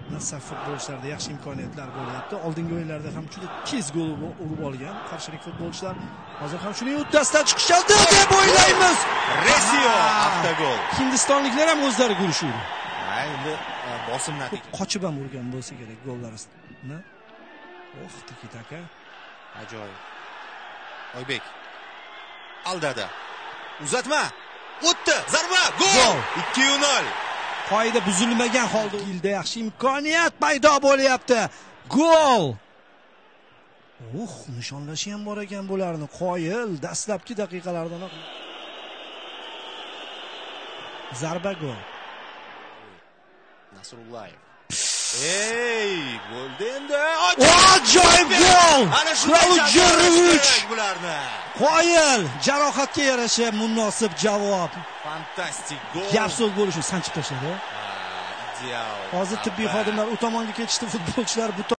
Nasaf futbolchilarda yaxshi imkoniyatlar bo'lyapti. Oldingi o'yinlarda ham juda tez gol urib olgan qarshilik futbolchilar hozir ham shuning uddasidan chiqishadi deb o'ylaymiz. Resio avtogol. Hindistonliklar ham o'zlari gol urishdi. Endi bosim natija. Qochib ham urgan bo'lsa kerak gollarni. Tiki-taka. Ajoyib. Oybek. Aldada. Uzatma. O'tdi. Zarba. Gol. 2-0. Qoida buzilmagan holda yilda yaxshi imkoniyat paydo bo'lyapti. Gol! Nishonlashi ham bor ekan bularni. Qoyil dastlabki daqiqalardanoq. Zarba gol. Nasrullayev. Golda endi ajoyib gol! Kraujerovich bularni. Qoyil, jarohatga yarasha munosib javob. Fantastik gol. Gap so'z bo'lishi sanchib tashladi. Ideal. Hozir tibbiy xodimlar u tomonga ketishdi, futbolchilar bu